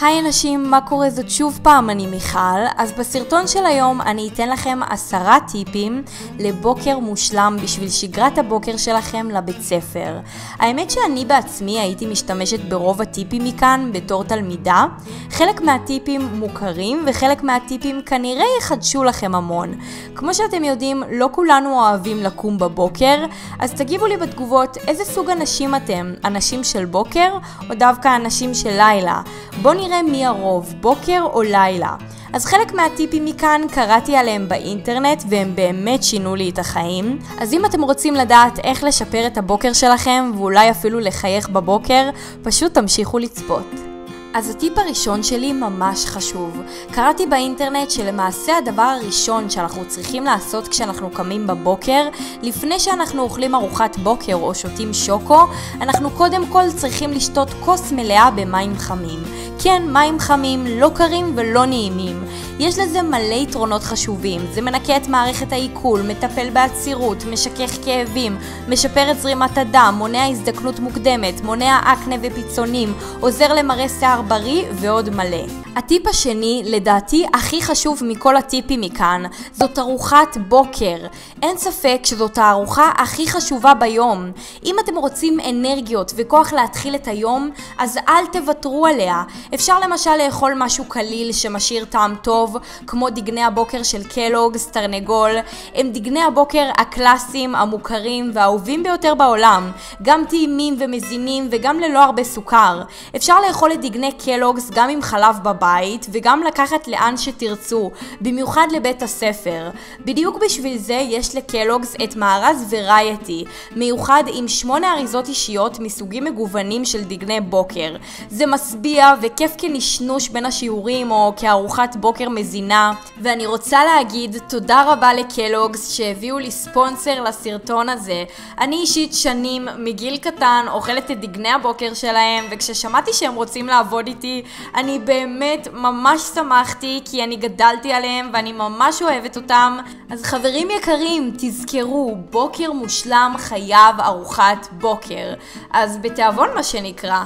היי אנשים, מה קורה? זאת שוב פעם, אני מיכל. אז בסרטון של היום אני אתן לכם 10 טיפים לבוקר מושלם בשביל שגרת הבוקר שלכם לבית ספר. האמת שאני בעצמי הייתי משתמשת ברוב הטיפים מכאן בתור תלמידה. חלק מהטיפים מוכרים וחלק מהטיפים כנראה יחדשו לכם המון. כמו שאתם יודעים, לא כולנו אוהבים לקום בבוקר, אז תגיבו לי בתגובות איזה סוג אנשים אתם, אנשים של בוקר או דווקא אנשים של לילה. בואו נראה מי הרוב, בוקר או לילה. אז חלק מהטיפים מכאן קראתי עליהם באינטרנט והם באמת שינו לי את החיים. אז אם אתם רוצים לדעת איך לשפר את הבוקר שלכם ואולי אפילו לחייך בבוקר, פשוט תמשיכו לצפות. אז הטיפ הראשון שלי ממש חשוב. קראתי באינטרנט שלמעשה הדבר הראשון שאנחנו צריכים לעשות כשאנחנו קמים בבוקר, לפני שאנחנו אוכלים ארוחת בוקר או שותים שוקו, אנחנו קודם כל צריכים לשתות כוס מלאה במים חמים. כן, מים חמים, לא קרים ולא נעימים. יש לזה מלא יתרונות חשובים. זה מנקה את מערכת העיכול, מטפל בעצירות, משכך כאבים, משפר את זרימת הדם, מונע הזדקנות מוקדמת, מונע אקנה ופיצונים, עוזר למראה שיער בריא ועוד מלא. הטיפ השני, לדעתי הכי חשוב מכל הטיפים מכאן, זאת ארוחת בוקר. אין ספק שזאת הארוחה הכי חשובה ביום. אם אתם רוצים אנרגיות וכוח להתחיל את היום, אז אל תוותרו עליה. אפשר למשל לאכול משהו קליל שמשאיר טעם טוב, כמו דגני הבוקר של קלוגס, תרנגול. הם דגני הבוקר הקלאסיים, המוכרים והאהובים ביותר בעולם. גם טעימים ומזינים וגם ללא הרבה סוכר. אפשר לאכול את דגני קלוגס גם עם חלב בבית וגם לקחת לאן שתרצו, במיוחד לבית הספר. בדיוק בשביל זה יש לקלוגס את מארז וריאטי, מיוחד עם 8 אריזות אישיות מסוגים מגוונים של דגני בוקר. זה משביע וכיף כנשנוש בין השיעורים או כארוחת בוקר מזינה. ואני רוצה להגיד תודה רבה לקלוגס שהביאו לי ספונסר לסרטון הזה. אני אישית שנים מגיל קטן אוכלת את דגני הבוקר שלהם, וכששמעתי שהם רוצים לעבוד איתי, אני באמת ממש שמחתי כי אני גדלתי עליהם ואני ממש אוהבת אותם. אז חברים יקרים, תזכרו, בוקר מושלם חייב ארוחת בוקר. אז בתיאבון מה שנקרא.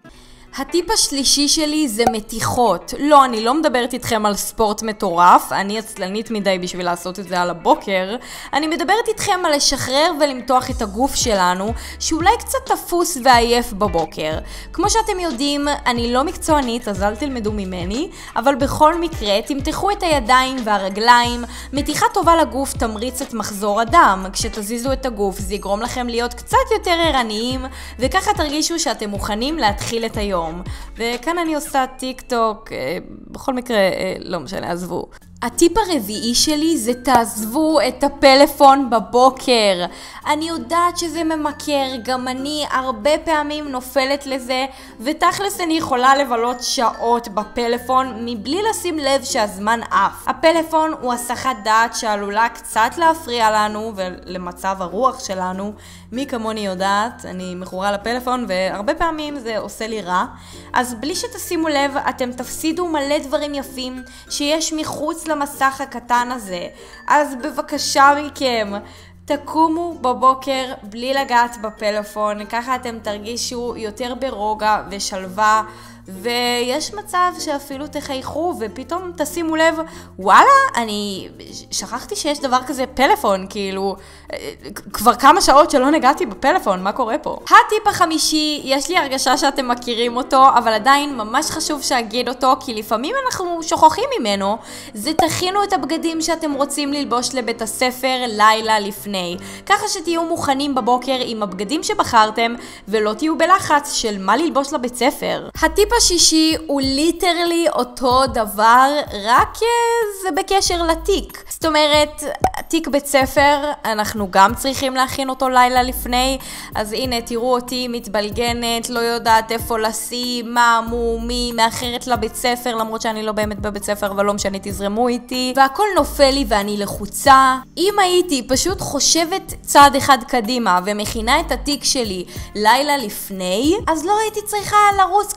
הטיפ השלישי שלי זה מתיחות. לא, אני לא מדברת איתכם על ספורט מטורף, אני עצלנית מדי בשביל לעשות את זה על הבוקר. אני מדברת איתכם על לשחרר ולמתוח את הגוף שלנו, שאולי קצת תפוס ועייף בבוקר. כמו שאתם יודעים, אני לא מקצוענית, אז אל תלמדו ממני, אבל בכל מקרה, תמתחו את הידיים והרגליים. מתיחה טובה לגוף תמריץ את מחזור הדם. כשתזיזו את הגוף, זה יגרום לכם להיות קצת יותר ערניים, וככה תרגישו שאתם מוכנים להתחיל את היום. וכאן אני עושה טיק טוק, בכל מקרה, לא משנה, עזבו. הטיפ הרביעי שלי זה תעזבו את הפלאפון בבוקר. אני יודעת שזה ממכר, גם אני הרבה פעמים נופלת לזה, ותכלס אני יכולה לבלות שעות בפלאפון מבלי לשים לב שהזמן עף. הפלאפון הוא הסחת דעת שעלולה קצת להפריע לנו ולמצב הרוח שלנו. מי כמוני יודעת, אני מכורה לפלאפון והרבה פעמים זה עושה לי רע. אז בלי שתשימו לב, אתם תפסידו מלא דברים יפים שיש מחוץ למסך הקטן הזה. אז בבקשה מכם, תקומו בבוקר בלי לגעת בפלאפון, ככה אתם תרגישו יותר ברוגע ושלווה, ויש מצב שאפילו תחייכו ופתאום תשימו לב, וואלה, אני שכחתי שיש דבר כזה פלאפון, כאילו, כבר כמה שעות שלא נגעתי בפלאפון, מה קורה פה? הטיפ החמישי, יש לי הרגשה שאתם מכירים אותו, אבל עדיין ממש חשוב שאגיד אותו, כי לפעמים אנחנו שוכחים ממנו. זה תכינו את הבגדים שאתם רוצים ללבוש לבית הספר לילה לפני, ככה שתהיו מוכנים בבוקר עם הבגדים שבחרתם, ולא תהיו בלחץ של מה ללבוש לבית ספר. הטיפ השישי הוא ליטרלי אותו דבר, רק זה בקשר לתיק. זאת אומרת, תיק בית ספר, אנחנו גם צריכים להכין אותו לילה לפני, אז הנה תראו אותי מתבלגנת, לא יודעת איפה לשים, מה, מי, מאחרת לבית ספר, למרות שאני לא באמת בבית ספר, אבל לא משנה, תזרמו איתי, והכל נופל לי ואני לחוצה. אם הייתי פשוט חושבת צעד אחד קדימה ומכינה את התיק שלי לילה לפני, אז לא הייתי צריכה לרוץ ככה לבית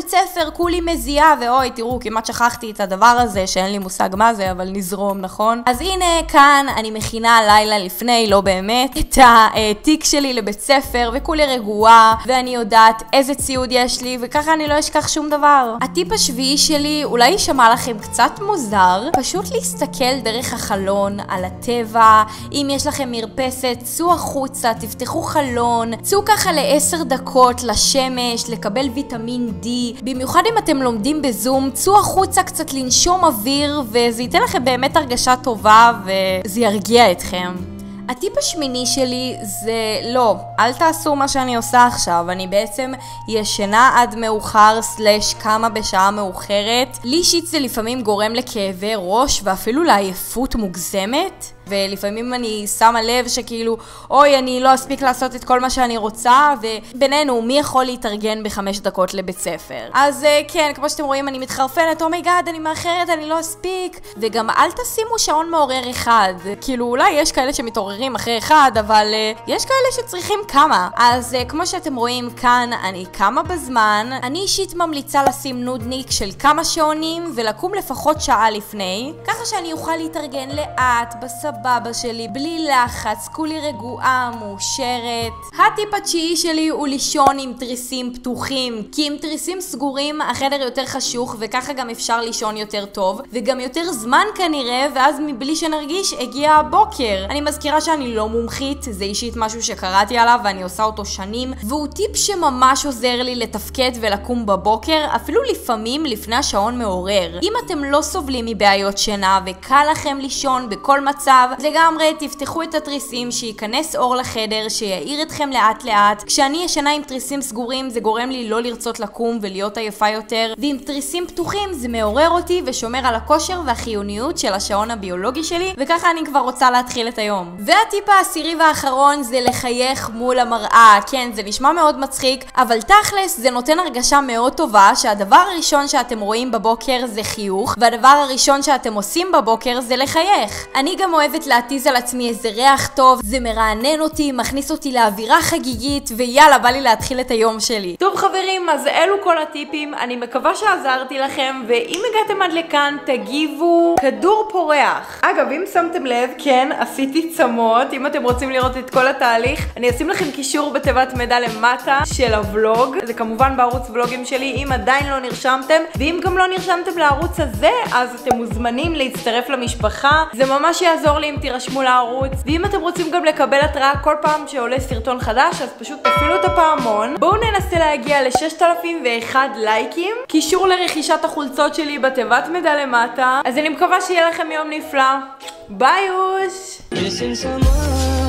בבית ספר כולי מזיעה, ואוי, תראו, כמעט שכחתי את הדבר הזה, שאין לי מושג מה זה, אבל נזרום, נכון? אז הנה, כאן אני מכינה לילה לפני, לא באמת, את התיק שלי לבית ספר, וכולי רגועה, ואני יודעת איזה ציוד יש לי, וככה אני לא אשכח שום דבר. הטיפ השביעי שלי, אולי יישמע לכם קצת מוזר, פשוט להסתכל דרך החלון על הטבע. אם יש לכם מרפסת, צאו החוצה, תפתחו חלון, צאו ככה ל10 דקות לשמש, לקבל ויטמין D. במיוחד אם אתם לומדים בזום, צאו החוצה קצת לנשום אוויר, וזה ייתן לכם באמת הרגשה טובה, וזה ירגיע אתכם. הטיפ השמיני שלי זה לא, אל תעשו מה שאני עושה עכשיו, אני בעצם ישנה עד מאוחר / כמה בשעה מאוחרת. לי אישית זה לפעמים גורם לכאבי ראש ואפילו לעייפות מוגזמת, ולפעמים אני שמה לב שכאילו, אוי, אני לא אספיק לעשות את כל מה שאני רוצה, ובינינו, מי יכול להתארגן ב5 דקות לבית ספר? אז כן, כמו שאתם רואים, אני מתחרפנת, אומייגאד, אני מאחרת, אני לא אספיק. וגם אל תשימו שעון מעורר אחד. כאילו, אולי יש כאלה שמתעוררים אחרי אחד, אבל יש כאלה שצריכים כמה. אז כמו שאתם רואים כאן, אני קמה בזמן. אני אישית ממליצה לשים נודניק של כמה שעונים, ולקום לפחות שעה לפני, ככה שאני אוכל להתארגן לאט, בסבבה שלי, בלי לחץ, כולי רגועה, מאושרת. הטיפ התשיעי שלי הוא לישון עם תריסים פתוחים, כי עם תריסים סגורים החדר יותר חשוך, וככה גם אפשר לישון יותר טוב, וגם יותר זמן כנראה, ואז מבלי שנרגיש הגיע הבוקר. אני מזכירה שאני לא מומחית, זה אישית משהו שקראתי עליו ואני עושה אותו שנים, והוא טיפ שממש עוזר לי לתפקד ולקום בבוקר, אפילו לפעמים לפני השעון מעורר. אם אתם לא סובלים מבעיות שינה וקל לכם לישון בכל מצב, לגמרי תפתחו את התריסים, שייכנס אור לחדר, שיעיר אתכם לאט לאט. כשאני ישנה עם תריסים סגורים זה גורם לי לא לרצות לקום ולהיות עייפה יותר, ועם תריסים פתוחים זה מעורר אותי ושומר על הכושר והחיוניות של השעון הביולוגי שלי, וככה אני כבר רוצה להתחיל את היום. והטיפ העשירי והאחרון זה לחייך מול המראה. כן, זה נשמע מאוד מצחיק, אבל תכלס זה נותן הרגשה מאוד טובה שהדבר הראשון שאתם רואים בבוקר זה חיוך, והדבר הראשון שאתם עושים בבוקר זה לחייך. אני גם אוהבת להטיז על עצמי איזה ריח טוב, זה מרענן אותי, מכניס אותי לאווירה חגיגית, ויאללה, בא לי להתחיל את היום שלי. טוב חברים, אז אלו כל הטיפים, אני מקווה שעזרתי לכם, ואם הגעתם עד לכאן, תגיבו כדור פורח. אגב, אם שמתם לב, כן, עשיתי צמות. אם אתם רוצים לראות את כל התהליך, אני אשים לכם קישור בתיבת מידע למטה של הוולוג, זה כמובן בערוץ ולוגים שלי, אם עדיין לא נרשמתם, ואם גם לא נרשמתם לערוץ הזה, אז אתם מוזמנים להצטרף למשפחה, זה ממש יעזור לי אם תירשמו לערוץ. ואם אתם רוצים גם לקבל התראה כל פעם שעולה סרטון חדש, אז פשוט תפעילו את הפעמון. בואו ננסה להגיע ל6,001 לייקים, קישור לרכישת החולצות שלי בתיבת מידע למטה. אז אני מקווה שיהיה לכם יום נפלא. ביי אוש!